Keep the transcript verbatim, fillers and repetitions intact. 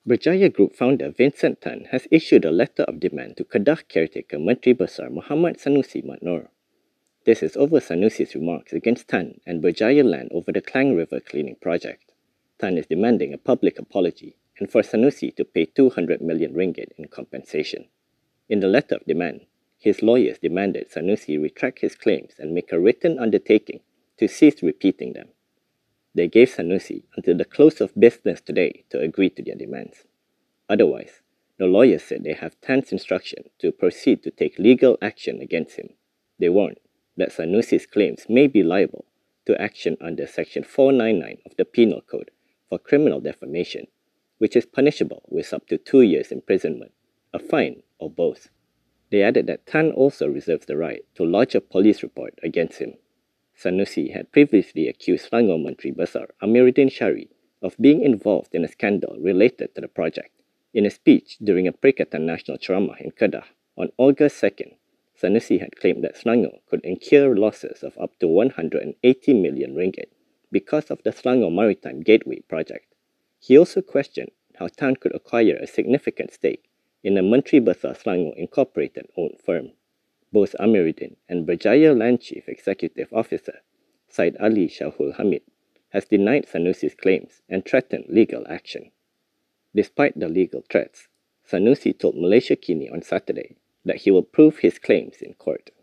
Berjaya Group founder Vincent Tan has issued a letter of demand to Kedah caretaker Menteri Besar Muhammad Sanusi Md Nor. This is over Sanusi's remarks against Tan and Berjaya land over the Klang River cleaning project. Tan is demanding a public apology and for Sanusi to pay two hundred million ringgit in compensation. In the letter of demand, his lawyers demanded Sanusi retract his claims and make a written undertaking to cease repeating them. They gave Sanusi until the close of business today to agree to their demands. Otherwise, the lawyers said they have Tan's instruction to proceed to take legal action against him. They warned that Sanusi's claims may be liable to action under Section four ninety-nine of the Penal Code for criminal defamation, which is punishable with up to two years imprisonment, a fine, or both. They added that Tan also reserves the right to lodge a police report against him. Sanusi had previously accused Selangor Menteri Besar Amirudin Shari of being involved in a scandal related to the project. In a speech during a Perikatan Nasional Ceramah in Kedah on August second, Sanusi had claimed that Selangor could incur losses of up to one hundred eighty million ringgit because of the Selangor Maritime Gateway project. He also questioned how Tan could acquire a significant stake in a Menteri Besar Selangor Incorporated owned firm. Both Amirudin and Berjaya Land Chief Executive Officer Said Ali Shahul Hamid has denied Sanusi's claims and threatened legal action. Despite the legal threats, Sanusi told Malaysia Kini on Saturday that he will prove his claims in court.